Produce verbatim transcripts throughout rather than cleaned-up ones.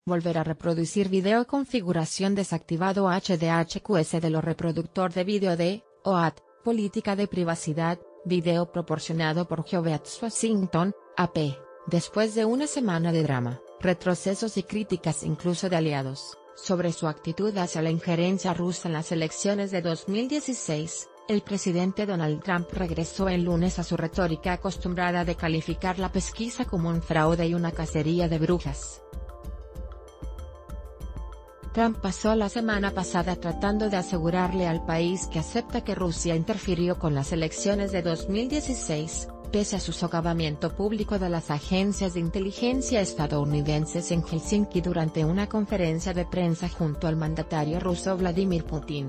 Volver a reproducir video configuración desactivado H D H Q S de lo reproductor de vídeo de, O A T, política de privacidad, video proporcionado por Geoffrey Washington, A P, después de una semana de drama, retrocesos y críticas incluso de aliados, sobre su actitud hacia la injerencia rusa en las elecciones de dos mil dieciséis. El presidente Donald Trump regresó el lunes a su retórica acostumbrada de calificar la pesquisa como un fraude y una cacería de brujas. Trump pasó la semana pasada tratando de asegurarle al país que acepta que Rusia interfirió con las elecciones de dos mil dieciséis, pese a su socavamiento público de las agencias de inteligencia estadounidenses en Helsinki durante una conferencia de prensa junto al mandatario ruso Vladimir Putin.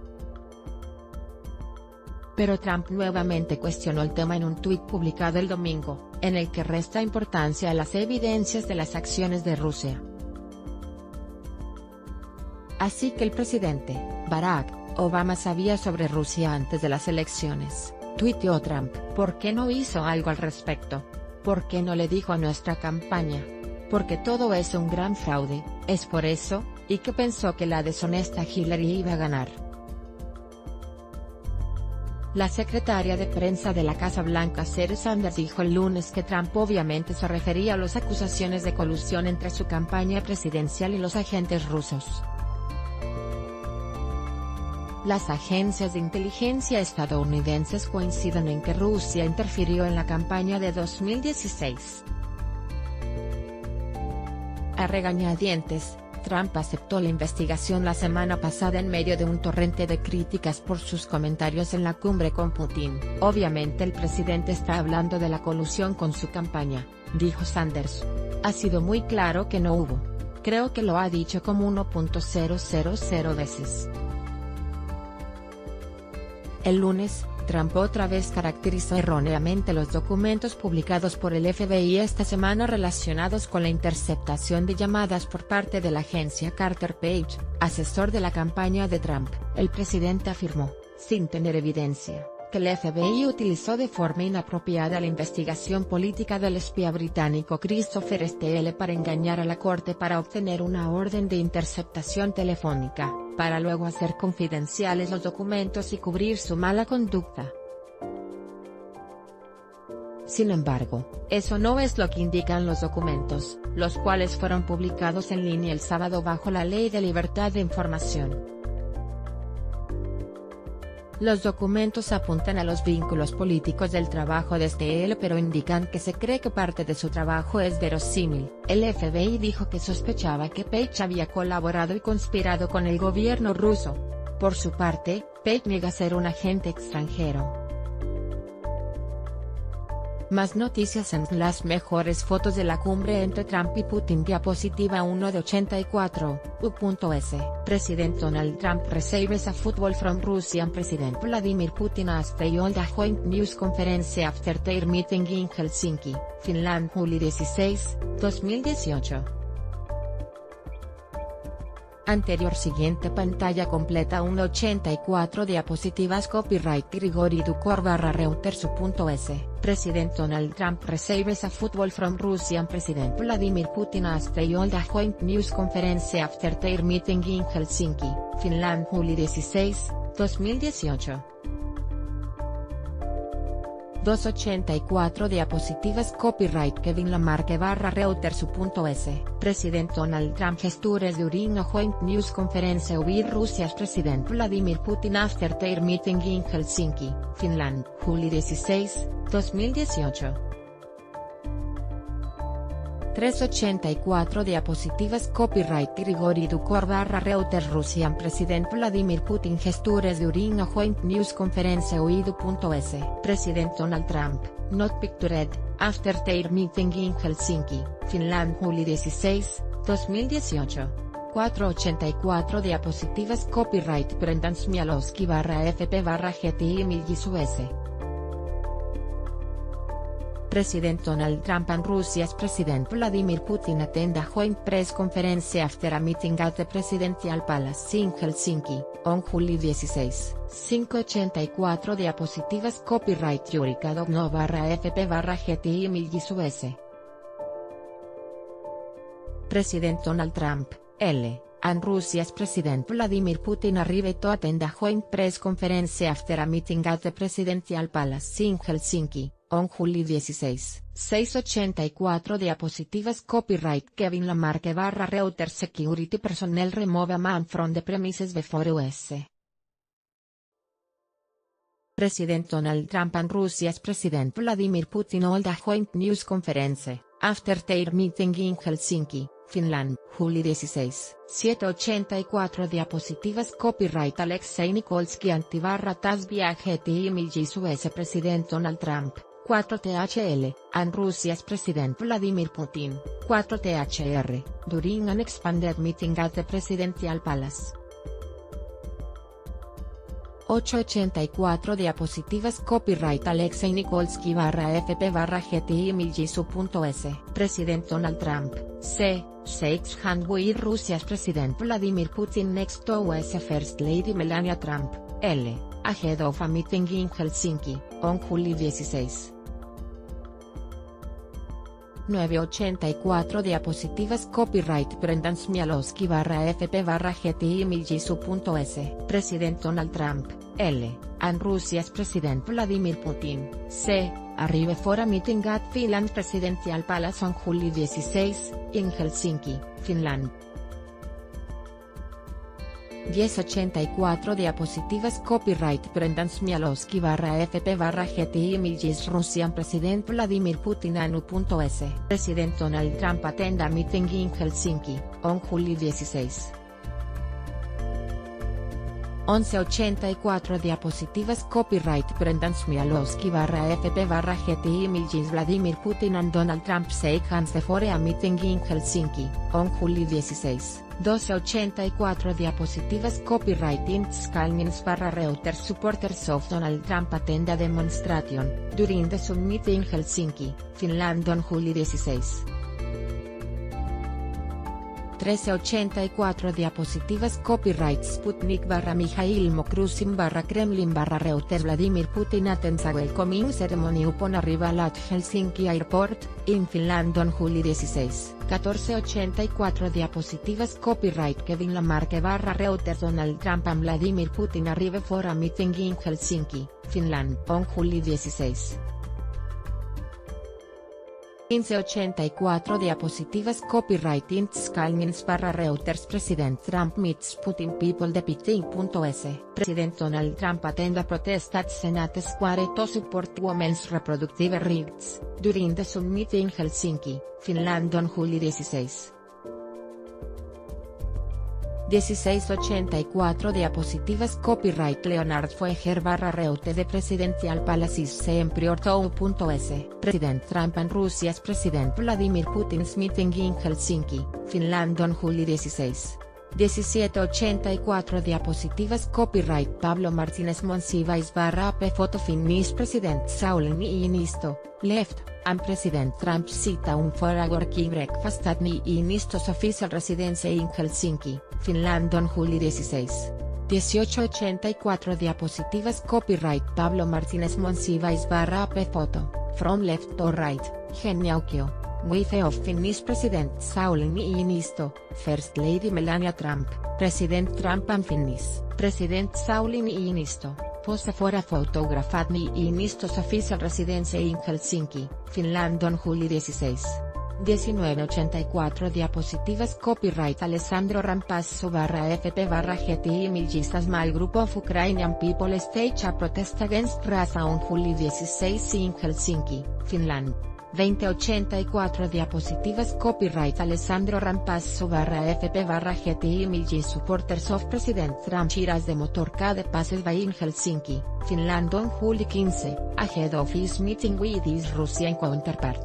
Pero Trump nuevamente cuestionó el tema en un tuit publicado el domingo, en el que resta importancia a las evidencias de las acciones de Rusia. Así que el presidente, Barack Obama sabía sobre Rusia antes de las elecciones, tuiteó Trump. ¿Por qué no hizo algo al respecto? ¿Por qué no le dijo a nuestra campaña? Porque todo es un gran fraude, es por eso, y que pensó que la deshonesta Hillary iba a ganar. La secretaria de prensa de la Casa Blanca Sarah Sanders dijo el lunes que Trump obviamente se refería a las acusaciones de colusión entre su campaña presidencial y los agentes rusos. Las agencias de inteligencia estadounidenses coinciden en que Rusia interfirió en la campaña de dos mil dieciséis. A regañadientes, Trump aceptó la investigación la semana pasada en medio de un torrente de críticas por sus comentarios en la cumbre con Putin. Obviamente el presidente está hablando de la colusión con su campaña, dijo Sanders. Ha sido muy claro que no hubo. Creo que lo ha dicho como uno punto cero cero cero veces. El lunes, Trump otra vez caracterizó erróneamente los documentos publicados por el F B I esta semana relacionados con la interceptación de llamadas por parte de la agencia Carter Page, asesor de la campaña de Trump. El presidente afirmó, sin tener evidencia, que el F B I utilizó de forma inapropiada la investigación política del espía británico Christopher Steele para engañar a la corte para obtener una orden de interceptación telefónica, para luego hacer confidenciales los documentos y cubrir su mala conducta. Sin embargo, eso no es lo que indican los documentos, los cuales fueron publicados en línea el sábado bajo la Ley de Libertad de Información. Los documentos apuntan a los vínculos políticos del trabajo de Steele pero indican que se cree que parte de su trabajo es verosímil. El F B I dijo que sospechaba que Page había colaborado y conspirado con el gobierno ruso. Por su parte, Page niega ser un agente extranjero. Más noticias en las mejores fotos de la cumbre entre Trump y Putin. Diapositiva uno de ochenta y cuatro, U.S. President Donald Trump receives a football from Russian President Vladimir Putin as they hold a joint news conference after their meeting in Helsinki, Finland julio dieciséis, dos mil dieciocho. Anterior siguiente pantalla completa uno ochenta y cuatro diapositivas copyright Grigori Dukor barra Reuters U.S. President Donald Trump receives a football from Russian President Vladimir Putin as they hold a joint news conference after their meeting in Helsinki, Finland julio dieciséis, dos mil dieciocho. doscientos ochenta y cuatro diapositivas copyright Kevin Lamarque barra Reuters U.S. President Donald Trump gestures during a joint news conference with Russia's President Vladimir Putin after their meeting in Helsinki, Finland, julio dieciséis, dos mil dieciocho. trescientos ochenta y cuatro diapositivas copyright Grigori Dukor barra Reuters Russian President Vladimir Putin gestures during a joint news conference with U.S. President Donald Trump, not pictured, after their meeting in Helsinki, Finland julio dieciséis, dos mil dieciocho. cuatrocientos ochenta y cuatro diapositivas copyright Brendan Smialowski barra F P barra G T I Millis U S. President Donald Trump and Russia's President Vladimir Putin attend a joint press conference after a meeting at the Presidential Palace in Helsinki, on julio dieciséis. quinientos ochenta y cuatro diapositivas copyright Yuri Kadovno barra F P barra G T I Millis U S. President Donald Trump, L. and Russia's President Vladimir Putin arrive to attend a joint press conference after a meeting at the Presidential Palace in Helsinki, on July dieciséis. seiscientos ochenta y cuatro diapositivas copyright Kevin Lamarque barra Reuters security personnel remove a man from the premises before U S President Donald Trump and Russia's President Vladimir Putin hold a joint news conference, after their meeting in Helsinki, Finland, July dieciséis. setecientos ochenta y cuatro diapositivas copyright Alexei Nikolsky antibarra tas viaje T images U S President Donald Trump, cuatro T H L, and Russia's President Vladimir Putin, cuatro T H R, during an expanded meeting at the Presidential Palace. ochocientos ochenta y cuatro diapositivas copyright Alexei Nikolsky barra F P barra G T images U.S. President Donald Trump, C. Shakes hand with Russia's President Vladimir Putin next to U S First Lady Melania Trump, L. ahead of a meeting in Helsinki, on July dieciséis. novecientos ochenta y cuatro diapositivas copyright Brendan Smialowski barra F P barra G T images U.S. President Donald Trump, L. and Russia's President Vladimir Putin, C. arrive for a meeting at Finland Presidential Palace on July dieciséis, in Helsinki, Finland. diez ochenta y cuatro diapositivas copyright Brendan Smialowski barra F P barra G T images Russian President Vladimir Putin and U.S. President Donald Trump attend a meeting in Helsinki, on July dieciséis. once ochenta y cuatro diapositivas copyright Brendan Smialowski barra F P barra G T images Vladimir Putin and Donald Trump shake hands before a meeting in Helsinki, on July dieciséis. doce ochenta y cuatro diapositivas copyright Ints Kalnins barra Reuters supporters of Donald Trump attend a demonstration, during the summit in Helsinki, Finland on July dieciséis. trece ochenta y cuatro diapositivas copyright Sputnik barra Mikhail Mokrusin barra Kremlin barra Reuters Vladimir Putin attends a welcoming ceremony upon arrival at Helsinki Airport, in Finland on July dieciséis. catorce ochenta y cuatro diapositivas copyright Kevin Lamarque barra Reuters Donald Trump and Vladimir Putin arrive for a meeting in Helsinki, Finland, on July dieciséis. quince ochenta y cuatro diapositivas copyright Ints Kalnins barra Reuters President Trump meets Putin people depicting.us. President Donald Trump attend a protest at Senate Square to support women's reproductive rights, during the summit in Helsinki, Finland on July dieciséis. dieciséis ochenta y cuatro diapositivas copyright Leonard Foeger barra Reuters de Presidential Palace is Emperor to.us. President Trump and Russia's President Vladimir Putin's meeting in Helsinki, Finland on July dieciséis. diecisiete ochenta y cuatro diapositivas copyright Pablo Martínez Monsiváis barra P photo Finnish President Sauli Niinisto, left, and President Trump sit down for a working breakfast at Niinisto's official residence in Helsinki, Finland on July dieciséis. dieciocho ochenta y cuatro diapositivas copyright Pablo Martínez Monsiváis barra P photo, from left to right, Geneaukio, wife of Finnish President Sauli Niinisto, First Lady Melania Trump, President Trump and Finnish President Sauli Niinisto, pose for a photograph at Niinisto's official residence in Helsinki, Finland on July dieciséis. diecinueve ochenta y cuatro diapositivas copyright Alessandro Rampazzo barra F P barra G T images a small group of Ukrainian people stage a protest against Russia on July dieciséis in Helsinki, Finland. veinte ochenta y cuatro diapositivas copyright Alessandro Rampazzo barra F P barra G T images supporters of President Trump as the motorcade passes by in Helsinki, Finland on July quince, ahead of his meeting with his Russian counterpart.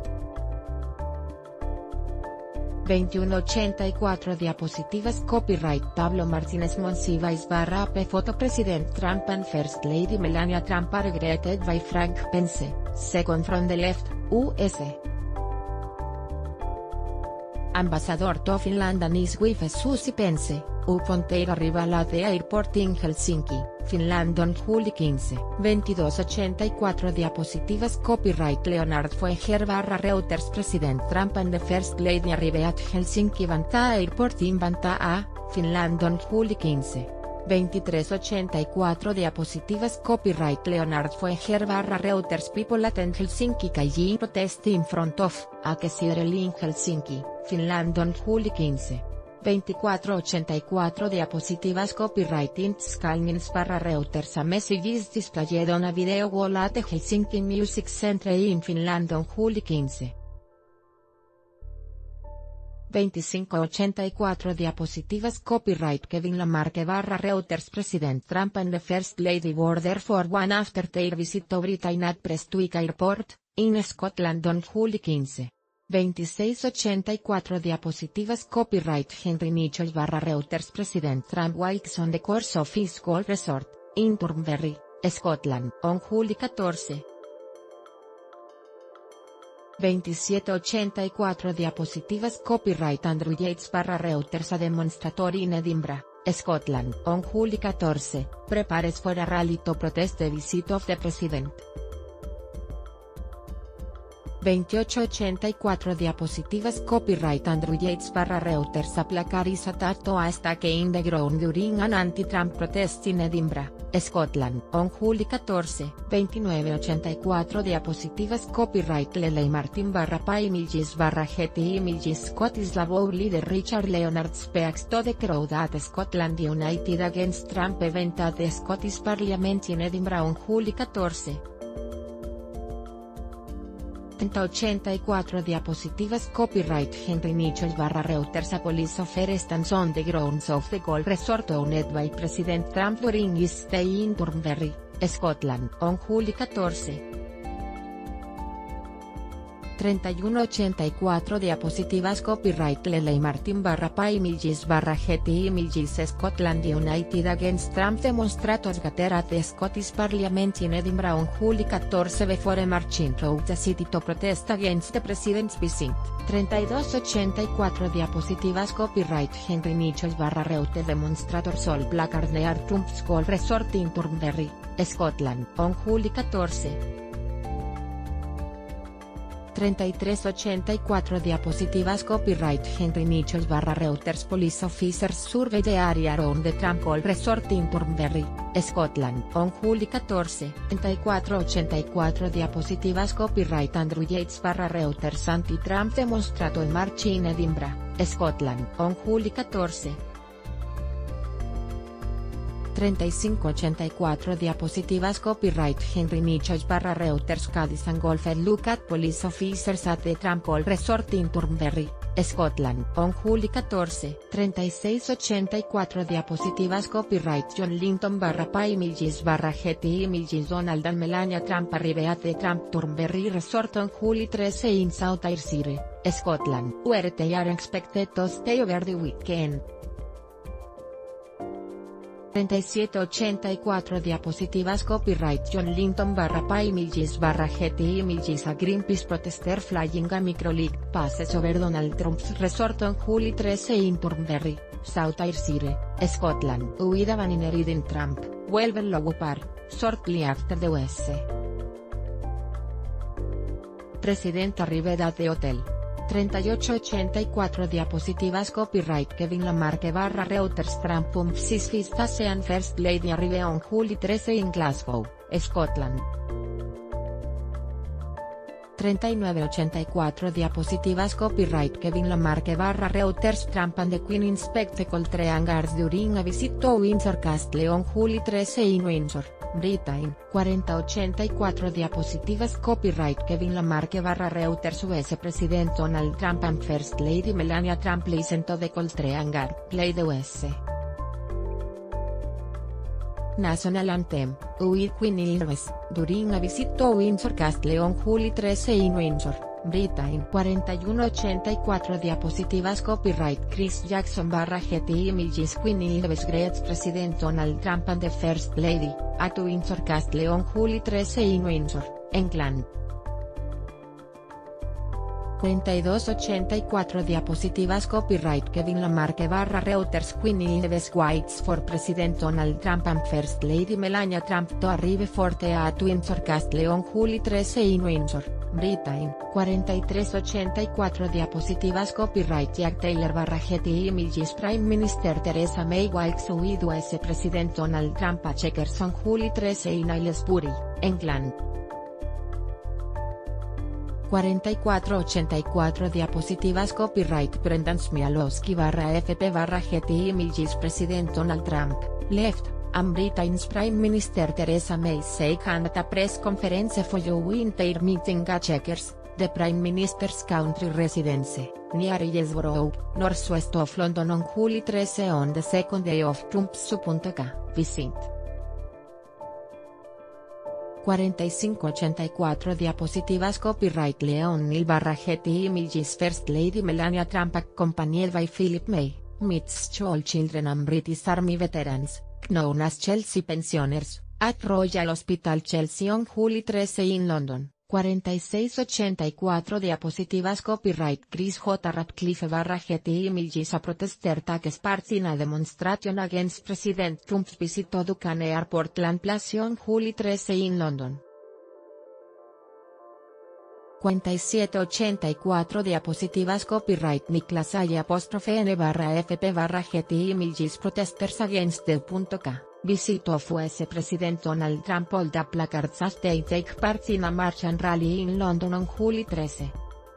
veintiuno ochenta y cuatro diapositivas copyright Pablo Martínez Monsiváis barra P photo President Trump and First Lady Melania Trump are greeted by Frank Pence, second from the left, U S Ambassador to Finland and is with Susi Pense, u frontiera rivala de airport in Helsinki, Finland on Juli quince. veintidós ochenta y cuatro diapositivas copyright Leonard Foeger barra Reuters President Trump and the First Lady arrive at Helsinki Vantaa Airport in Vantaa, Finland on Juli quince. veintitrés ochenta y cuatro diapositivas copyright Leonard Foeger barra Reuters People at Helsinki Kaiji protest in front of, a Kesirel in Helsinki, Finland on Juli quince. veinticuatro ochenta y cuatro diapositivas copyright Intskalnins barra Reuters a message is displayed on a video wall at Helsinki Music Centre in Finland on Juli quince. veinticinco ochenta y cuatro diapositivas copyright Kevin Lamarque barra Reuters President Trump and the First Lady border for one after their visit to Britain at Prestwick Airport, in Scotland on Juli quince. veintiséis ochenta y cuatro diapositivas copyright Henry Nichols barra Reuters President Trump wakes on the course of his golf resort, in Turnberry, Scotland, on Juli catorce. veintisiete ochenta y cuatro diapositivas copyright Andrew Yates barra Reuters a demonstrator in Edinburgh, Scotland, on Juli catorce, prepares for a rally to protest the visit of the president. veintiocho ochenta y cuatro diapositivas copyright Andrew Yates barra Reuters a placar is attacked to a stake in the ground during an anti-Trump protest in Edinburgh, Scotland, on Juli catorce. veintinueve ochenta y cuatro diapositivas copyright Leley Martin barra Pi Images barra Getty Images Scottish Labour leader Richard Leonard speaks to the crowd at Scotland United against Trump event at the Scottish Parliament in Edinburgh on Juli catorce. ochenta y cuatro diapositivas copyright Henry Nichols barra Reuters a police officer stands on the grounds of the golf resort owned by President Trump during his stay in Turnberry, Scotland, on Juli catorce. treinta y uno ochenta y cuatro diapositivas copyright Leley Martin barra Pi Images barra Getty Images Scotland United against Trump demonstrators gather at the Scottish Parliament in Edinburgh on Juli catorce before a marching through the city to protest against the president's visit. treinta y dos ochenta y cuatro diapositivas copyright Henry Nichols barra Reuters demonstrators all placard near Trump's golf resort in Turnberry, Scotland, on Juli catorce. treinta y tres ochenta y cuatro diapositivas copyright Henry Nichols barra Reuters police officers survey the area around the Trump golf resort in Turnberry, Scotland, on Juli catorce. treinta y cuatro ochenta y cuatro diapositivas copyright Andrew Yates barra Reuters anti-Trump demonstrator march in Edinburgh, Scotland, on Juli catorce. treinta y cinco ochenta y cuatro diapositivas copyright Henry Nichols barra Reuters Cadiz and golfer look at police officers at the Trump golf resort in Turnberry, Scotland, on Juli catorce. treinta y seis ochenta y cuatro diapositivas copyright John Linton barra Pi Images barra Getty Images Donald and Melania Trump arrive at the Trump Turnberry resort on Juli trece in South Ayrshire, Scotland, where they are expected to stay over the weekend. treinta y siete ochenta y cuatro diapositivas copyright John Linton barra Pi Images barra Getty Images a Greenpeace protester flying a microleague passes over Donald Trump's resort on Juli trece in Turnberry, South Ayrshire, Scotland, with a banner reading Trump, will blow up shortly after the U S President arrived at the hotel. treinta y ocho ochenta y cuatro diapositivas copyright Kevin Lamarque barra Reuters Trump pumps his fist as and First Lady arrive on Juli trece in Glasgow, Scotland. treinta y nueve ochenta y cuatro diapositivas copyright Kevin Lamarque barra Reuters Trump and the Queen inspect the Coltrane Hangars during a visit to Windsor Castle on Juli trece in Windsor, Britain. cuarenta ochenta y cuatro diapositivas copyright Kevin Lamarque barra Reuters U S President Donald Trump and First Lady Melania Trump listen to the Coltrane Hangar play the U S National Anthem, with Queen Elizabeth, during a visit to Windsor Castle on Juli trece in Windsor, Britain. cuarenta y uno ochenta y cuatro diapositivas copyright Chris Jackson barra Getty Images Queen Elizabeth greets President Donald Trump and the First Lady, at Windsor Castle on Juli trece in Windsor, England. cuarenta y dos ochenta y cuatro diapositivas copyright Kevin Lamarque barra Reuters Queen Elizabeth Whites for President Donald Trump and First Lady Melania Trump to arrive forte at Windsor Castle on July trece in Windsor, Britain. cuarenta y tres ochenta y cuatro diapositivas copyright Jack Taylor barra Getty Images Prime Minister Theresa May Wilkes with U S President Donald Trump a Chequers on July trece in Aylesbury, England. cuarenta y cuatro ochenta y cuatro diapositivas copyright Brendan Smialowski barra F P barra Getty Images President Donald Trump, left, and Britain's Prime Minister Theresa May second at a press conference for the winter meeting at Chequers, the Prime Minister's country residence, near Hillsborough, northwest of London on July trece on the second day of Trump's visit. cuarenta y cinco ochenta y cuatro diapositivas copyright Leon Neal barra Getty Images First Lady Melania Trump accompanied by Philip May, meets school children and British Army veterans, known as Chelsea pensioners, at Royal Hospital Chelsea on July trece in London. cuarenta y seis ochenta y cuatro diapositivas copyright Chris J. Radcliffe barra Getty Images a protester takes part in a demonstration against President Trump's visit to Duquesne Airport Land Place on July trece in London. cuarenta y siete ochenta y cuatro diapositivas copyright Niklas Aye apóstrofe N barra F P barra Getty Images protesters against the K. Visit of U S President Donald Trump hold the placards as they take part in a march and rally in London on July trece.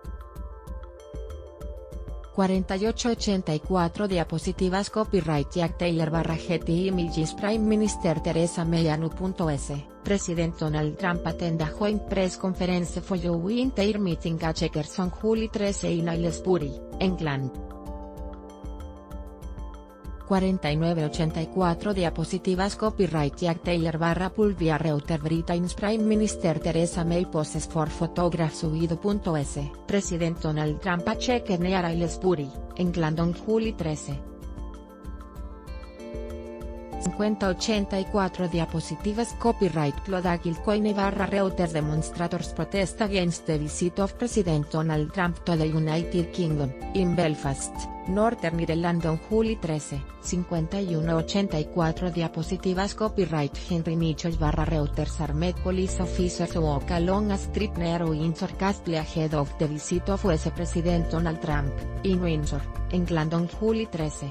cuarenta y ocho ochenta y cuatro diapositivas copyright Jack Taylor barra Getty Images Prime Minister Theresa May and U.S. President Donald Trump attend a joint press conference for the winter meeting at Chequers on July trece in Aylesbury, England. cuarenta y nueve ochenta y cuatro diapositivas copyright Jack Taylor barra Pulvia Reuters Britain's Prime Minister Theresa May poses for photographs with U.S. President Donald Trump a Chequers near Aylesbury, England on July trece. cincuenta ochenta y cuatro diapositivas copyright Clodagh Kilcoyne barra Reuters demonstrators protest against the visit of President Donald Trump to the United Kingdom, in Belfast, Northern Ireland on July trece. cincuenta y uno ochenta y cuatro diapositivas copyright Henry Mitchell barra Reuters Armed Police Officers walk along a street near Windsor Castle ahead of the visit of U S President Donald Trump, in Windsor, England on July trece.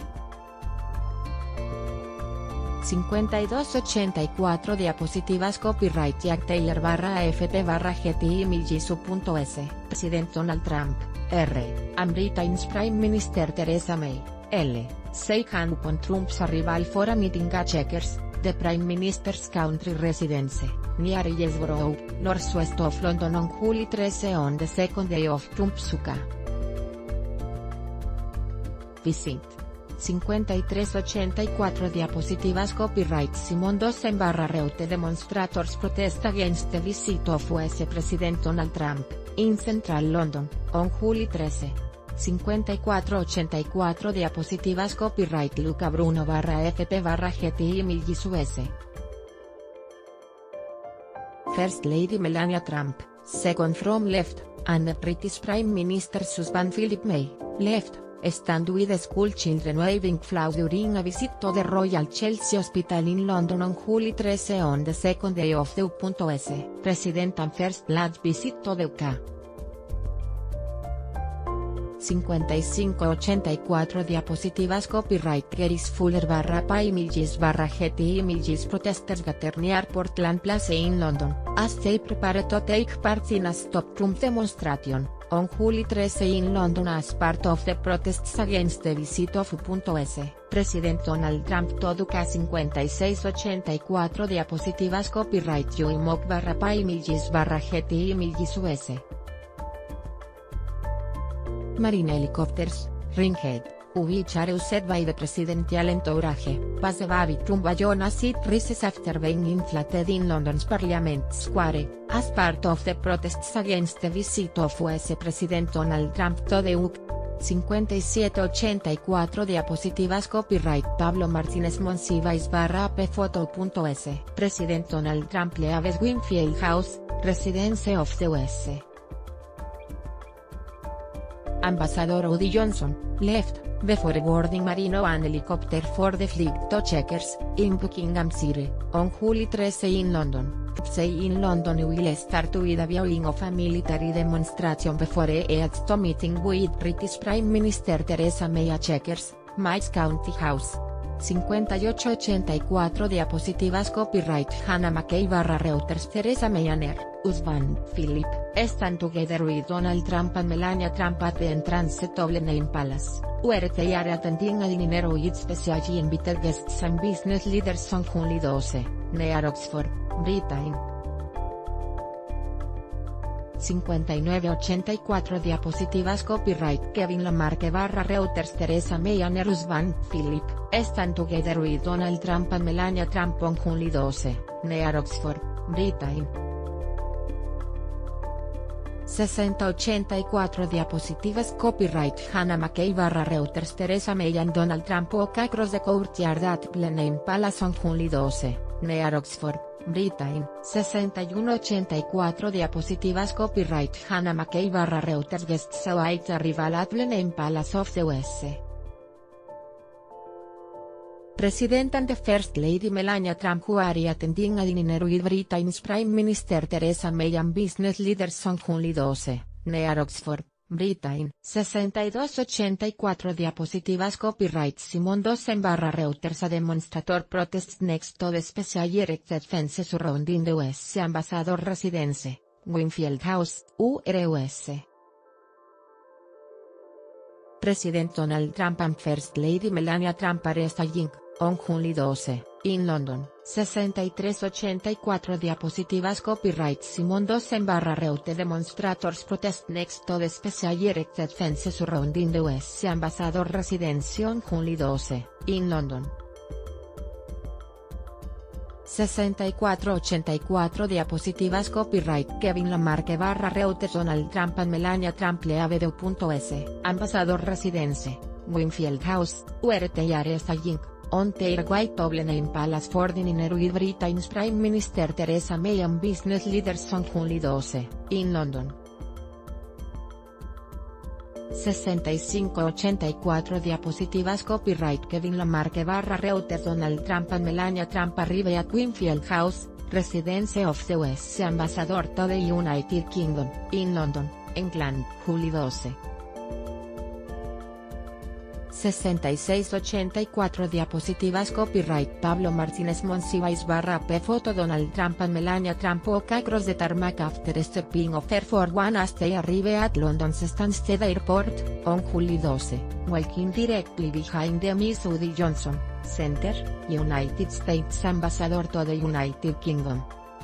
cincuenta y dos ochenta y cuatro diapositivas copyright Jack Taylor barra F P barra Getty Images U.S. President Donald Trump, R. and Britain's Prime Minister Theresa May, L. second upon Trump's arrival for a meeting at Chequers, the Prime Minister's country residence, near Hillsborough, northwest of London on July trece on the second day of Trump's visit. cincuenta y tres ochenta y cuatro diapositivas copyright Simon Dossen barra Reuters demonstrators protest against the visit of U S President Donald Trump, in Central London, on July trece. cincuenta y cuatro ochenta y cuatro diapositivas copyright Luca Bruno barra F P barra Getty Images U S. First Lady Melania Trump, second from left, and the British Prime Minister's husband Philip May, left, stand with the school children waving flags during a visit to the Royal Chelsea Hospital in London on July trece on the second day of the U.S. President and First Lady visit to the U K. cincuenta y cinco ochenta y cuatro diapositivas copyright Geris Fuller barra Pi Images barra Getty Images protesters gather near Portland Place in London, as they prepare to take part in a Stop Trump demonstration, on July trece in London as part of the protests against the visit of U.S. President Donald Trump to U K. cincuenta y seis ochenta y cuatro diapositivas copyright Joey Mock barra Pi Images barra Getty Images U S. Marine helicopters, Ringhead, which are used by the presidential entourage, pass the baby Trump Bayona seat rises after being inflated in London's Parliament Square, as part of the protests against the visit of U S President Donald Trump to the U K. cincuenta y siete ochenta y cuatro diapositivas copyright Pablo Martínez Monsiváis barra A P Photo.us President Donald Trump leaves Winfield House, residence of the U S Ambassador Woody Johnson, left, before boarding Marino an helicopter for the flight to Chequers, in Buckingham City, on July third in London. Say in London will start with a viewing of a military demonstration before a heads to meeting with British Prime Minister Theresa May a Chequers, Miles County House. cincuenta y ocho ochenta y cuatro diapositivas copyright Hannah McKay barra Reuters Theresa May and her husband, Philip, stand together with Donald Trump and Melania Trump at the entrance to Blenheim Palace, where they are attending a dinner with specially invited guests and business leaders on July twelfth, near Oxford, Britain. cincuenta y nueve ochenta y cuatro diapositivas copyright Kevin Lamarque barra Reuters Theresa May and her husband, Philip, stand together with Donald Trump and Melania Trump on July twelfth, near Oxford, Britain. sesenta ochenta y cuatro diapositivas copyright Hannah McKay barra Reuters Theresa May and Donald Trump walk across the courtyard at Blenheim Palace on July twelfth, near Oxford, Britain. sesenta y uno ochenta y cuatro diapositivas copyright Hannah McKay barra Reuters guests await arrival at Blenheim Palace of the U S A. President and the First Lady Melania Trump who are attending a dinner with Britain's Prime Minister Theresa May and business leaders on July twelfth, near Oxford, Britain. sesenta y dos ochenta y cuatro diapositivas copyright Simon Dosen barra Reuters a demonstrator protests next to the specially erected fence surrounding the U S Ambassador residence, Winfield House, U R U S. President Donald Trump and First Lady Melania Trump are staying, on July twelfth, in London. sesenta y tres ochenta y cuatro diapositivas copyright Simon Dosen barra Reuters demonstrators protest next to the specially erected fence surrounding the U S Ambassador residence on July twelfth, in London. sesenta y cuatro ochenta y cuatro diapositivas copyright Kevin Lamarque barra Reuters Donald Trump and Melania Trump leave.us, Ambassador residence, Winfield House, where they are staying, on their way to Blenheim Palace for dinner with Britain's Prime Minister Theresa May and business leaders on July twelfth, in London. sesenta y cinco ochenta y cuatro diapositivas copyright Kevin Lamarque barra Reuters Donald Trump and Melania Trump arrive at Winfield House, residence of the U S Ambassador to the United Kingdom, in London, England, July twelfth. sesenta y seis ochenta y cuatro diapositivas copyright Pablo Martínez Monsiváis barra P photo Donald Trump and Melania Trump walk across the tarmac after stepping off Air Force One as they arrive at London's Stansted Airport, on July twelfth, walking directly behind the Miss Woody Johnson Center, United States Ambassador to the United Kingdom.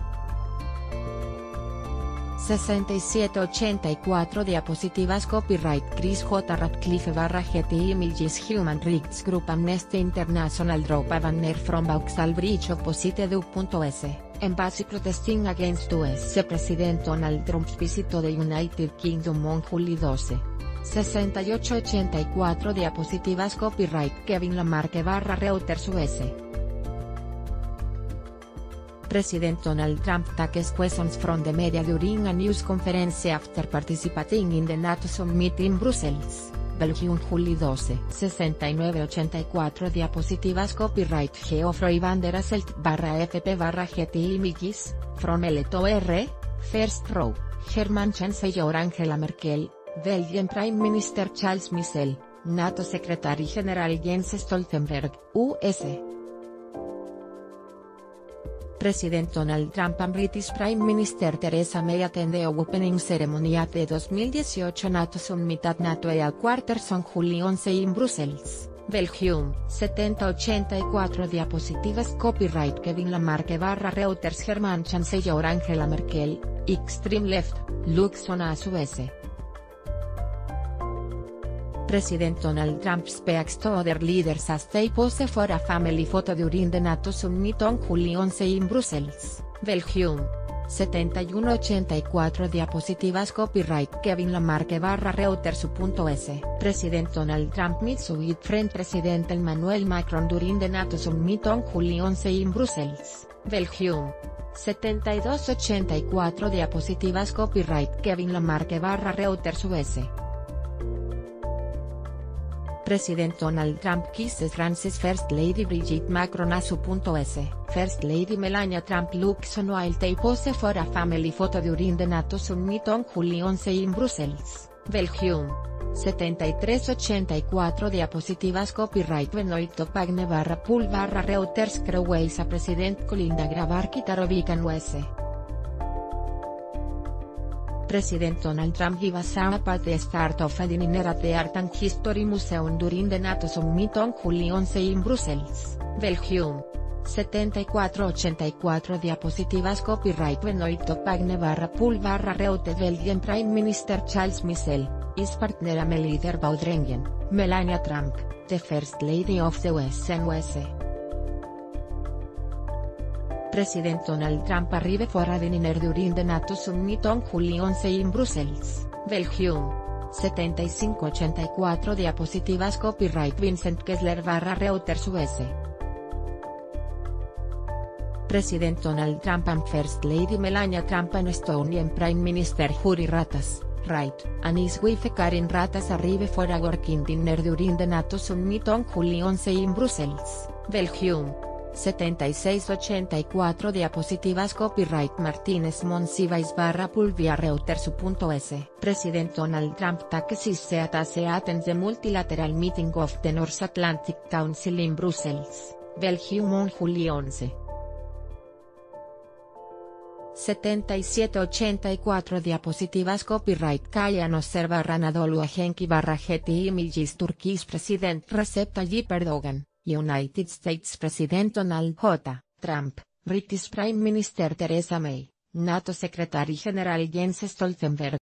sesenta y siete ochenta y cuatro diapositivas copyright Chris J. Radcliffe barra Getty Images Human Rights Group Amnesty International drop a banner from Vauxhall Bridge opposite U.S. Embassy protesting against U S President Donald Trump's visit to the United Kingdom on July twelfth. sesenta y ocho ochenta y cuatro diapositivas copyright Kevin Lamarque barra Reuters U S. President Donald Trump takes questions from the media during a news conference after participating in the NATO summit in Brussels, Belgium July twelfth. sesenta y nueve ochenta y cuatro diapositivas copyright Geoffroy van der Asselt barra F P barra Getty Images, from L to R, First Row, German Chancellor Angela Merkel, Belgian Prime Minister Charles Michel, NATO Secretary General Jens Stoltenberg, U S President Donald Trump and British Prime Minister Theresa May attend the opening ceremony at the dos mil dieciocho NATO Summit at NATO Headquarters on July eleventh in Brussels, Belgium. setenta ochenta y cuatro diapositivas copyright Kevin Lamarque barra Reuters German Chancellor Angela Merkel, Extreme Left, looks on as U S President Donald Trump speaks to other leaders as they pose for a family photo during the NATO Summit on July eleventh in Brussels, Belgium. setenta y uno ochenta y cuatro diapositivas copyright Kevin Lamarque barra Reuters.us. President Donald Trump meets with French President Emmanuel Macron during the NATO Summit on July eleventh in Brussels, Belgium. setenta y dos ochenta y cuatro diapositivas copyright Kevin Lamarque barra Reuters U S. President Donald Trump kisses France's First Lady Brigitte Macron a su punto S. First Lady Melania Trump looks on while they pose for a family photo during the NATO summit on July eleventh in Brussels, Belgium. setenta y tres ochenta y cuatro diapositivas copyright Benoit Pagne barra pool barra Reuters Crewways a President Colinda grabar Kitarovican U S. President Donald Trump give a sound at the start of a dinner at the Art and History Museum during the NATO summit on July eleventh in Brussels, Belgium. setenta y cuatro ochenta y cuatro diapositivas copyright Benoit Pagne barra pool barra Reuters Belgian Prime Minister Charles Michel, his partner Amélie de Vaudrenggen, Melania Trump, the First Lady of the U S and U S. President Donald Trump arrive for a dinner during the NATO summit on July eleventh in Brussels, Belgium. setenta y cinco ochenta y cuatro diapositivas copyright Vincent Kessler barra Reuters U S. President Donald Trump and First Lady Melania Trump and Estonian Prime Minister Jüri Ratas, right, and his wife Karin Ratas arrive for a working dinner during the NATO summit on July eleventh in Brussels, Belgium. setenta y seis ochenta y cuatro diapositivas copyright Martínez Monsiváis barra pool via Reuters punto S. President Donald Trump takes his seat as he attends the multilateral meeting of the North Atlantic Council in Brussels, Belgium on July eleventh. setenta y siete ochenta y cuatro diapositivas copyright Kayan Oser barra Anadolu Ahenki barra Getty Images Turkish President Recep Tayyip Erdogan, United States President Donald J. Trump, British Prime Minister Theresa May, NATO Secretary General Jens Stoltenberg.